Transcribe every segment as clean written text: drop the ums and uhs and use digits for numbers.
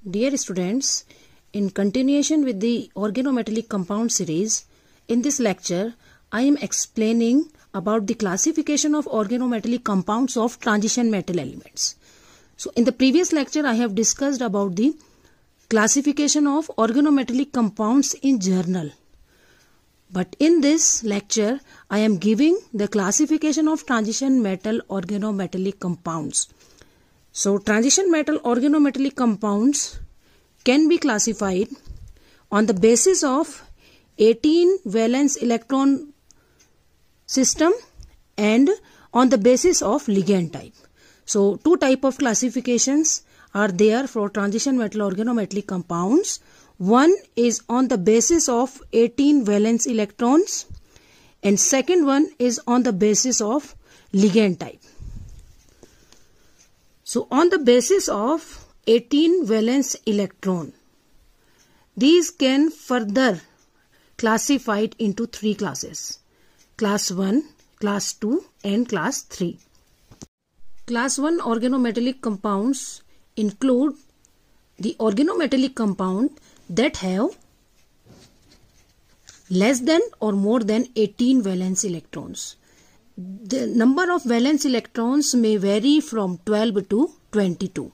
Dear students, in continuation with the organometallic compound series, in this lecture I am explaining about the classification of organometallic compounds of transition metal elements. So in the previous lecture I have discussed about the classification of organometallic compounds in journal. But in this lecture I am giving the classification of transition metal organometallic compounds. So transition metal organometallic compounds can be classified on the basis of 18 valence electron system and on the basis of ligand type. So two type of classifications are there for transition metal organometallic compounds. One is on the basis of 18 valence electrons and second one is on the basis of ligand type. So on the basis of 18 valence electron, these can further classified into three classes: class 1, class 2 and class 3. Class 1 organometallic compounds include the organometallic compound that have less than or more than 18 valence electrons. The number of valence electrons may vary from 12 to 22.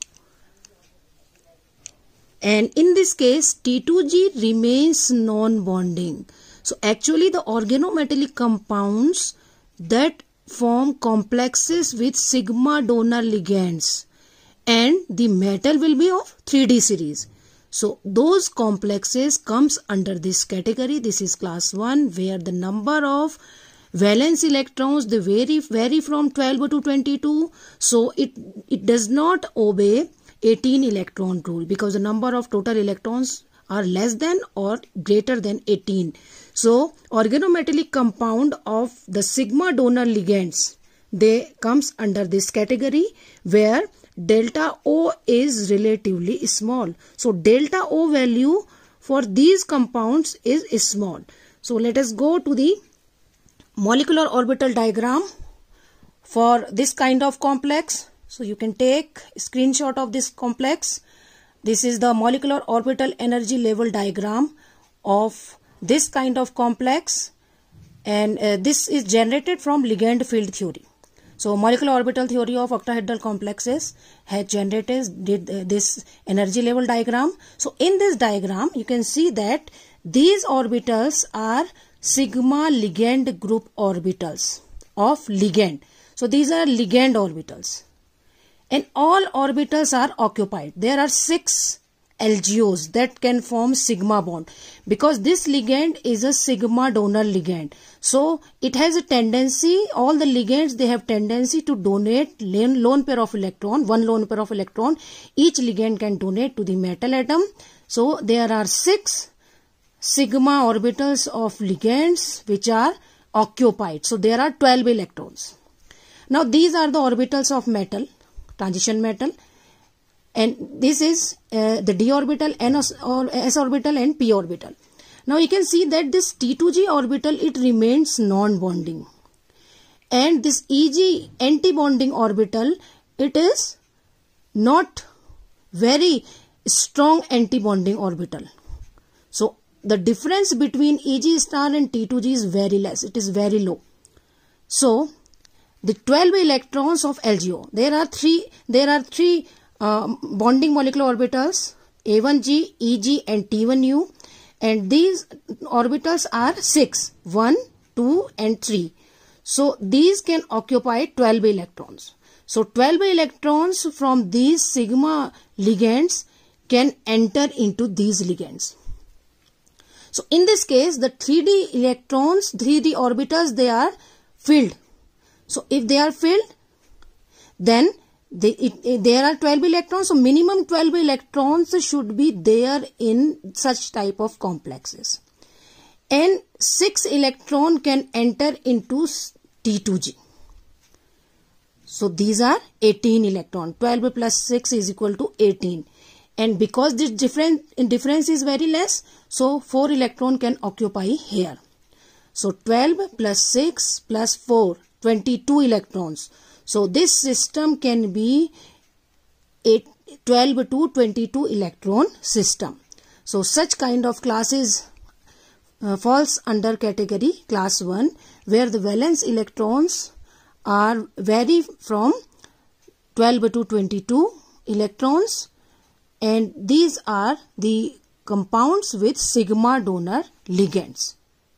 And in this case, T2G remains non-bonding. So actually the organometallic compounds that form complexes with sigma donor ligands and the metal will be of 3D series. So those complexes comes under this category. This is class 1 where the number of valence electrons they vary from 12 to 22. So it does not obey 18 electron rule because the number of total electrons are less than or greater than 18. So organometallic compound of the sigma donor ligands, they comes under this category where delta O is relatively small. So delta O value for these compounds is small. So let us go to the molecular orbital diagram for this kind of complex. So you can take a screenshot of this complex. This is the molecular orbital energy level diagram of this kind of complex, and this is generated from ligand field theory. So molecular orbital theory of octahedral complexes has generated this energy level diagram. So in this diagram you can see that these orbitals are sigma ligand group orbitals of ligand. So these are ligand orbitals and all orbitals are occupied. There are 6 LGOs that can form sigma bond because this ligand is a sigma donor ligand. So it has a tendency, all the ligands they have tendency to donate lone pair of electron, one lone pair of electron. Each ligand can donate to the metal atom. So there are 6 sigma orbitals of ligands which are occupied. So there are 12 electrons. Now these are the orbitals of metal, transition metal, and this is the d orbital, s orbital and p orbital. Now you can see that this T2G orbital, it remains non-bonding, and this EG anti-bonding orbital, it is not very strong anti-bonding orbital. So the difference between EG star and T2G is very less, it is very low. So the 12 electrons of LGO, there are three bonding molecular orbitals, A1G, EG and T1U, and these orbitals are 6, 1, 2 and 3. So these can occupy 12 electrons. So 12 electrons from these sigma ligands can enter into these ligands. So in this case the 3D electrons, 3D orbitals, they are filled. So if they are filled, then there are 12 electrons. So minimum 12 electrons should be there in such type of complexes. And 6 electron can enter into T2G. So these are 18 electron. 12 plus 6 is equal to 18. And because this difference is very less, so 4 electron can occupy here. So 12 plus 6 plus 4, 22 electrons. So this system can be 12 to 22 electron system. So such kind of classes falls under category class 1, where the valence electrons are vary from 12 to 22 electrons, and these are the compounds with sigma donor ligands.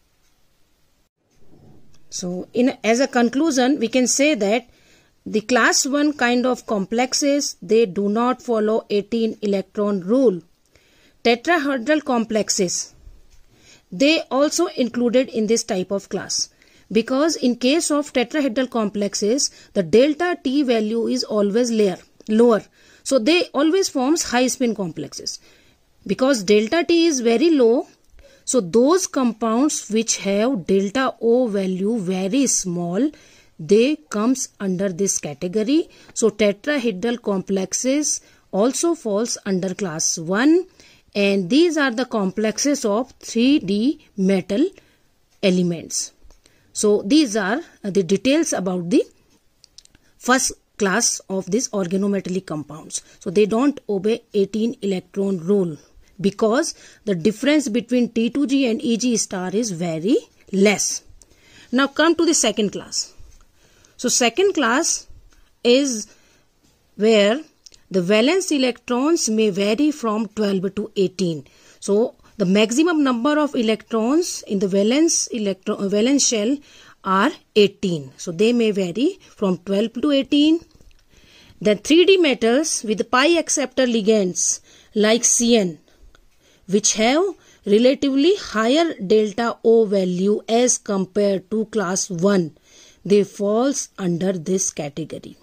So as a conclusion, we can say that the class 1 kind of complexes, they do not follow 18 electron rule. Tetrahedral complexes, they also included in this type of class, because in case of tetrahedral complexes, the delta T value is always lower. So they always forms high spin complexes. Because delta T is very low, so those compounds which have delta O value very small, they comes under this category. So tetrahedral complexes also falls under class 1, and these are the complexes of 3D metal elements. So these are the details about the first class of these organometallic compounds. So they don't obey 18 electron rule, because the difference between T2G and EG star is very less. Now come to the second class. So second class is where the valence electrons may vary from 12 to 18. So the maximum number of electrons in the valence shell are 18. So they may vary from 12 to 18. Then 3D metals with pi acceptor ligands like CN, which have relatively higher delta O value as compared to class 1, they falls under this category.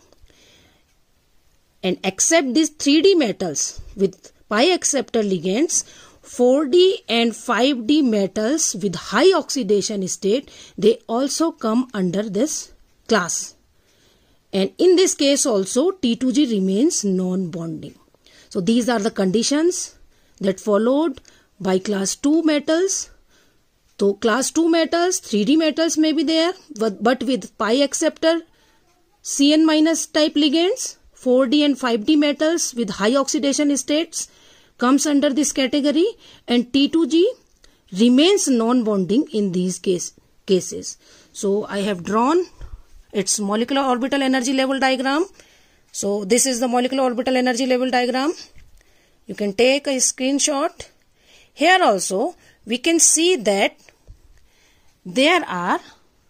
And except these 3D metals with pi acceptor ligands, 4D and 5D metals with high oxidation state, they also come under this class. And in this case also T2G remains non-bonding. So these are the conditions that followed by class 2 metals. So class 2 metals, 3D metals may be there, but with pi acceptor CN minus type ligands. 4D and 5D metals with high oxidation states comes under this category, and T2G remains non-bonding in these cases. So I have drawn its molecular orbital energy level diagram. So this is the molecular orbital energy level diagram. You can take a screenshot. Here also we can see that there are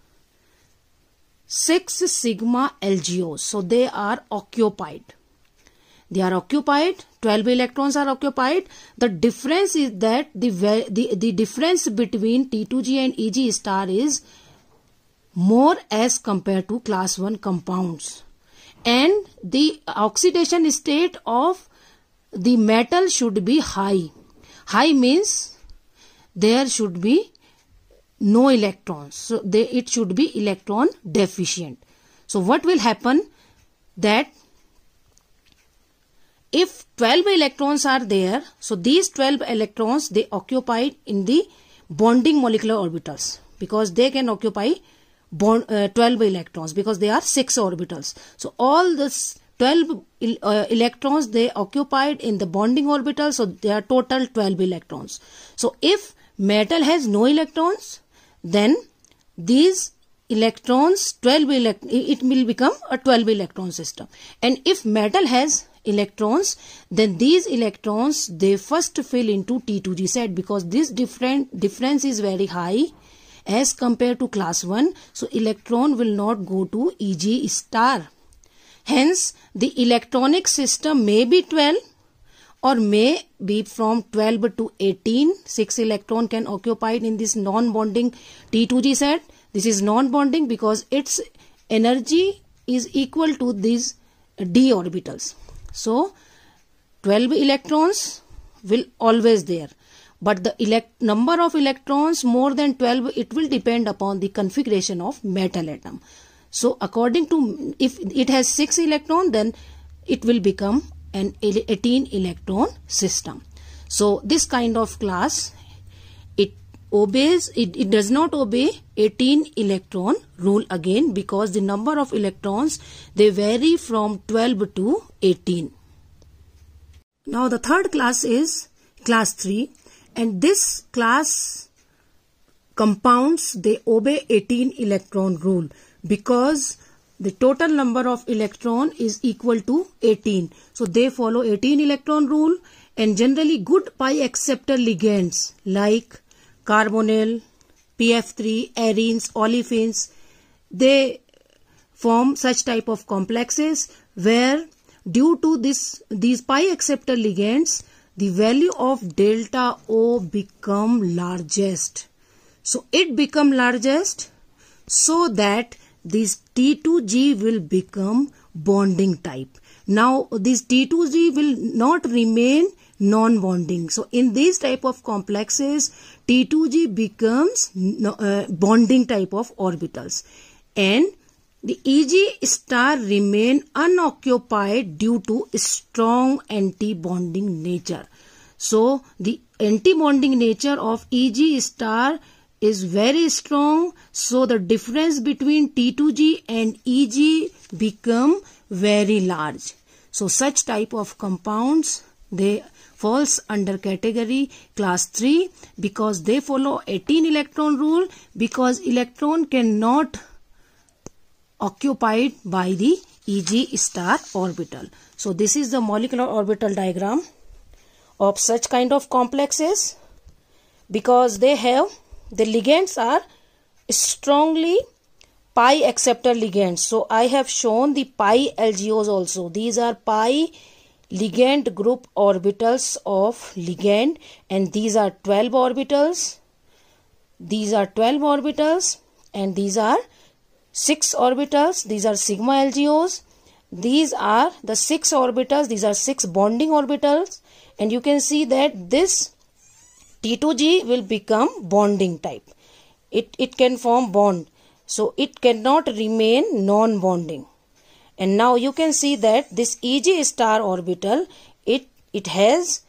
6 sigma LGOs. So they are occupied. 12 electrons are occupied. The difference is that the difference between T2G and EG star is more as compared to class 1 compounds. And the oxidation state of the metal should be high. High means there should be no electrons. So it should be electron deficient. So what will happen, that if 12 electrons are there, so these 12 electrons, they occupied in the bonding molecular orbitals, because they can occupy 12 electrons, because they are 6 orbitals. So all this 12 electrons, they occupied in the bonding orbital, so they are total 12 electrons. So if metal has no electrons, then these electrons, it will become a 12 electron system. And if metal has electrons, then these electrons, they first fill into T2G set, because this difference is very high as compared to class 1. So electron will not go to EG star. Hence the electronic system may be 12 or may be from 12 to 18. 6 electron can occupied in this non-bonding T2G set. This is non-bonding because its energy is equal to these d orbitals. So 12 electrons will always there, but the number of electrons more than 12, it will depend upon the configuration of metal atom. So according to, if it has 6 electrons, then it will become an 18 electron system. So this kind of class, it does not obey 18 electron rule again, because the number of electrons, they vary from 12 to 18. Now the third class is class 3, and this class compounds, they obey 18 electron rule because the total number of electron is equal to 18. So they follow 18 electron rule, and generally good pi acceptor ligands like carbonyl, PF3, arenes, olefins, they form such type of complexes where due to these pi acceptor ligands, the value of delta O become largest. So it become largest so that this T2G will become bonding type. Now this T2G will not remain non-bonding. So in these type of complexes, T2G becomes bonding type of orbitals, and the EG star remain unoccupied due to strong anti-bonding nature. So the anti-bonding nature of EG star is very strong. So the difference between T2G and EG become very large. So such type of compounds, they falls under category class 3 because they follow 18 electron rule, because electron cannot occupied by the EG star orbital. So this is the molecular orbital diagram of such kind of complexes, because they have, the ligands are strongly pi acceptor ligands. So I have shown the pi LGOs also. These are pi ligand group orbitals of ligand, and these are 12 orbitals. These are 12 orbitals, and these are 6 orbitals. These are sigma LGOs. These are the 6 orbitals. These are 6 bonding orbitals, and you can see that this T2G will become bonding type. It can form bond, so it cannot remain non-bonding. And now you can see that this EG star orbital, it has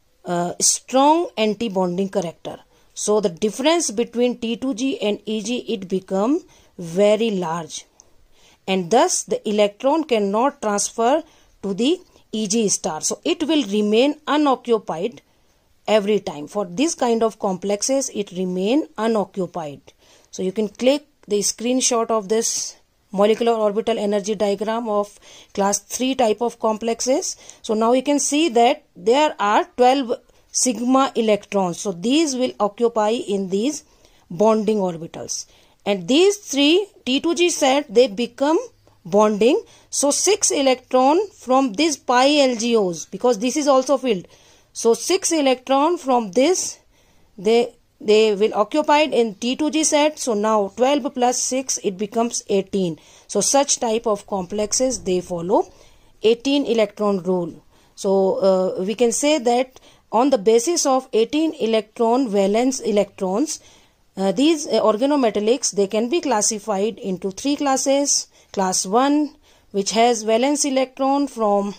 strong anti-bonding character. So the difference between T2G and EG, it become very large, and thus the electron cannot transfer to the EG star. So it will remain unoccupied every time. For this kind of complexes, it remain unoccupied. So you can click the screenshot of this molecular orbital energy diagram of class 3 type of complexes. So now you can see that there are 12 sigma electrons. So these will occupy in these bonding orbitals, and these 3 T2G set, they become bonding. So 6 electron from these pi LGOs, because this is also filled. So 6 electron from this, they will occupied in T2G set. So now 12 plus 6, it becomes 18. So such type of complexes, they follow 18 electron rule. So we can say that on the basis of 18 electron valence electrons, these organometallics, they can be classified into 3 classes. Class 1, which has valence electron from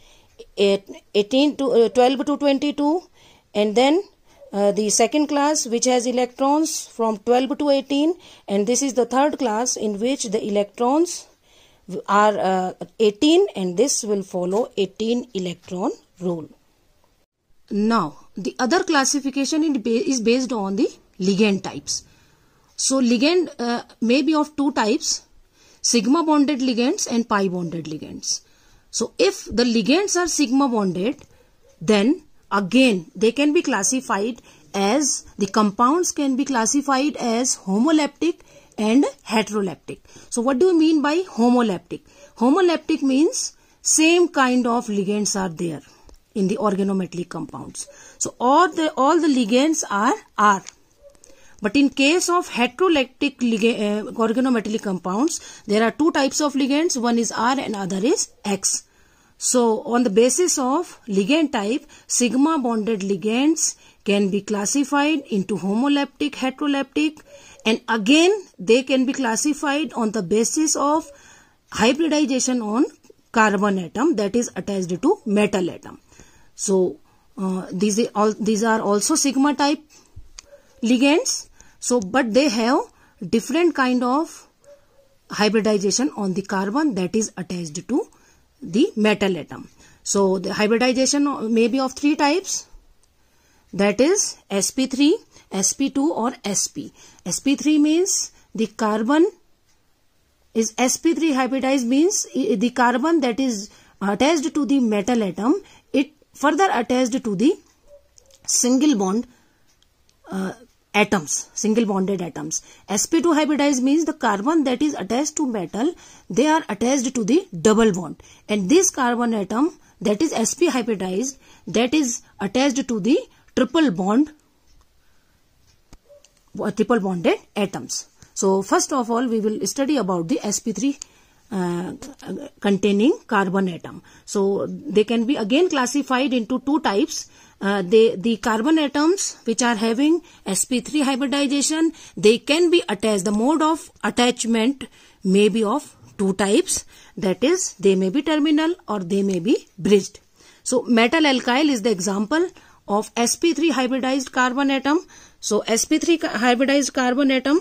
18 to 12 to 22, and then the second class, which has electrons from 12 to 18, and this is the third class in which the electrons are 18, and this will follow 18 electron rule. Now the other classification is based on the ligand types. So ligand may be of 2 types: sigma bonded ligands and pi bonded ligands. So if the ligands are sigma bonded, then again they can be classified as, the compounds can be classified as homoleptic and heteroleptic. So what do you mean by homoleptic? Homoleptic means same kind of ligands are there in the organometallic compounds. So all the ligands are R. But in case of heteroleptic organometallic compounds, there are 2 types of ligands. One is R and other is X. So on the basis of ligand type, sigma bonded ligands can be classified into homoleptic, heteroleptic, and again they can be classified on the basis of hybridization on carbon atom that is attached to metal atom. So these are also sigma type ligands. So but they have different kind of hybridization on the carbon that is attached to the metal atom. So the hybridization may be of three types, that is sp3, sp2 or sp. sp3 means the carbon is sp3 hybridized, means the carbon that is attached to the metal atom, it further attached to the single bond atoms, single bonded atoms. sp2 hybridized means the carbon that is attached to metal, they are attached to the double bond, and this carbon atom that is sp hybridized, that is attached to the triple bonded atoms. So first of all we will study about the sp3 containing carbon atom. So they can be again classified into two types. The carbon atoms which are having sp3 hybridization, they can be attached. The mode of attachment may be of two types, that is they may be terminal or they may be bridged. So metal alkyl is the example of sp3 hybridized carbon atom. So sp3 hybridized carbon atom,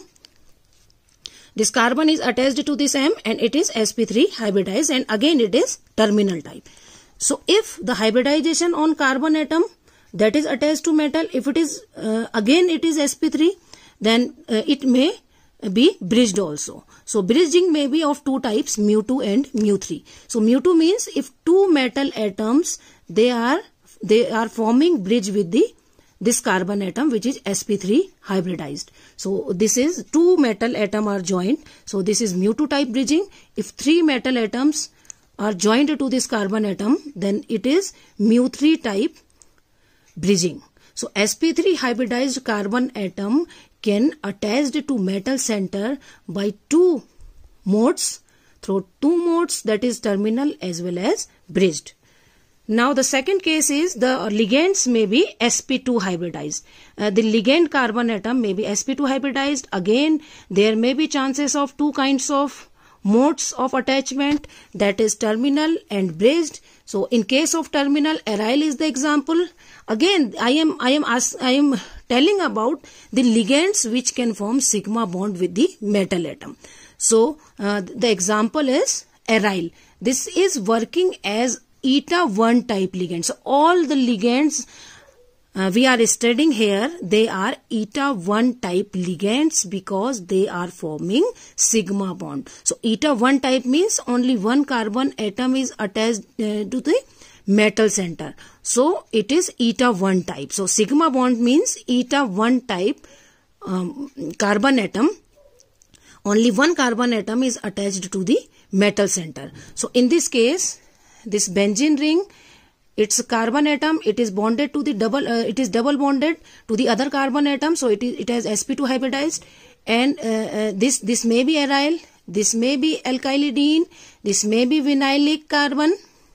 this carbon is attached to this M and it is sp3 hybridized, and again it is terminal type. So if the hybridization on carbon atom that is attached to metal, if it is again it is sp3, then it may be bridged also. So bridging may be of two types, mu2 and mu3. So mu2 means if two metal atoms they are forming bridge with this carbon atom which is sp3 hybridized. So this is two metal atom are joined. So this is mu2 type bridging. If three metal atoms are joined to this carbon atom, then it is mu3 type bridging. So sp3 hybridized carbon atom can attach to metal center by two modes, through two modes, that is terminal as well as bridged. Now the second case is the ligands may be sp2 hybridized. The ligand carbon atom may be sp2 hybridized. Again there may be chances of two kinds of modes of attachment, that is terminal and bridged. So in case of terminal, aryl is the example. Again I am telling about the ligands which can form sigma bond with the metal atom. So the example is aryl. This is working as eta 1 type ligand. So all the ligands we are studying here, they are eta 1 type ligands because they are forming sigma bond. So eta 1 type means only one carbon atom is attached to the metal center. So it is eta 1 type. So sigma bond means eta 1 type carbon atom. Only one carbon atom is attached to the metal center. So in this case, this benzene ring, its carbon atom, it is bonded to the double bonded to the other carbon atom. So it has sp2 hybridized, and this may be aryl, this may be alkylidene, this may be vinylic carbon,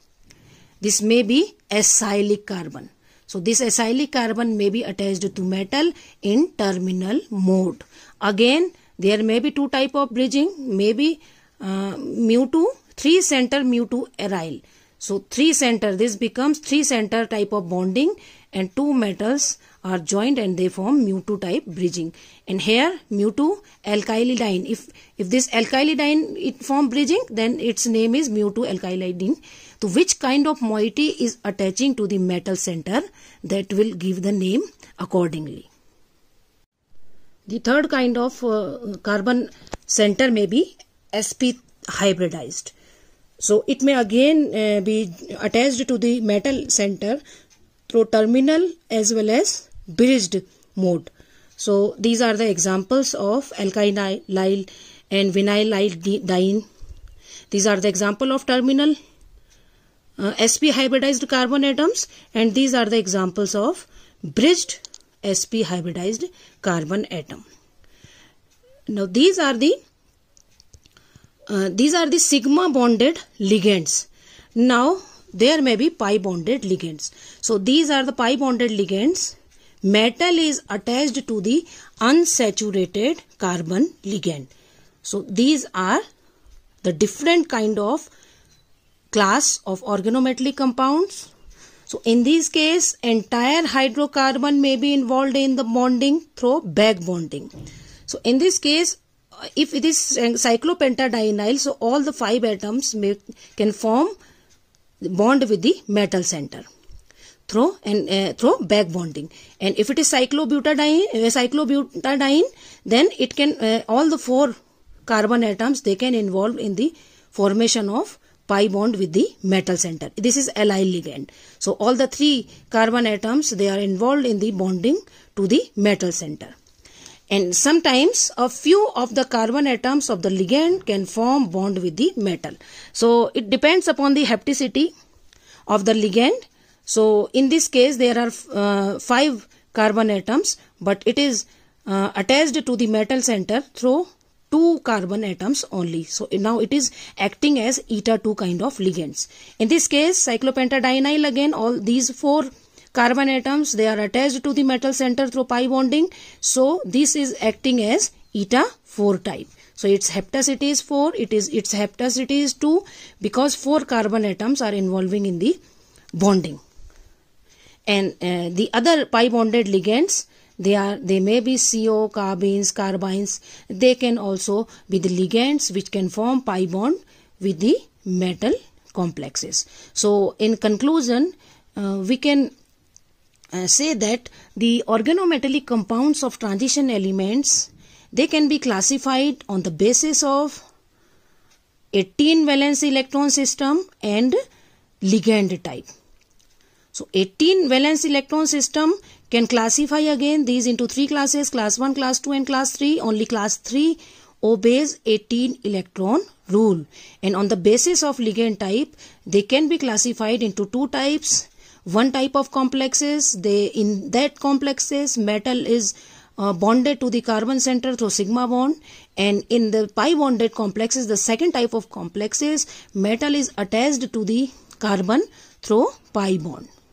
this may be acylic carbon. So this acylic carbon may be attached to metal in terminal mode. Again there may be two type of bridging, maybe mu2, 3 center mu2 aryl. So 3 center, this becomes 3 center type of bonding, and two metals are joined and they form mu2 type bridging. And here mu2 alkylidene. If this alkylidene it form bridging, then its name is mu2 alkylidene. So which kind of moiety is attaching to the metal center, that will give the name accordingly. The third kind of carbon center may be sp hybridized. So it may again be attached to the metal center through terminal as well as bridged mode. So these are the examples of alkyl and vinylidene. These are the example of terminal sp hybridized carbon atoms, and these are the examples of bridged sp hybridized carbon atom. Now these are the sigma bonded ligands. Now there may be pi bonded ligands. So these are the pi bonded ligands. Metal is attached to the unsaturated carbon ligand. So these are the different kind of class of organometallic compounds. So in this case, entire hydrocarbon may be involved in the bonding through back bonding. So in this case, if it is cyclopentadienyl, so all the 5 atoms can form bond with the metal center through back bonding. And if it is cyclobutadiene, then it can all the 4 carbon atoms, they can involve in the formation of pi bond with the metal center. This is allyl ligand. So all the 3 carbon atoms, they are involved in the bonding to the metal center. And sometimes a few of the carbon atoms of the ligand can form bond with the metal. So it depends upon the hapticity of the ligand. So in this case there are 5 carbon atoms, but it is attached to the metal center through 2 carbon atoms only. So now it is acting as eta 2 kind of ligands. In this case cyclopentadienyl, again all these 4 carbon atoms, they are attached to the metal center through pi bonding. So this is acting as eta 4 type. So its hapticity is 4, its hapticity is 2, because 4 carbon atoms are involving in the bonding. And the other pi bonded ligands, they may be CO, carbines. They can also be the ligands which can form pi bond with the metal complexes. So in conclusion, we can say that the organometallic compounds of transition elements, they can be classified on the basis of 18 valence electron system and ligand type. So 18 valence electron system can classify again these into 3 classes, class 1, class 2 and class 3. Only class 3 obeys 18 electron rule. And on the basis of ligand type, they can be classified into 2 types. One type of complexes, in that complexes metal is bonded to the carbon center through sigma bond, and in the pi bonded complexes, the second type of complexes, metal is attached to the carbon through pi bond.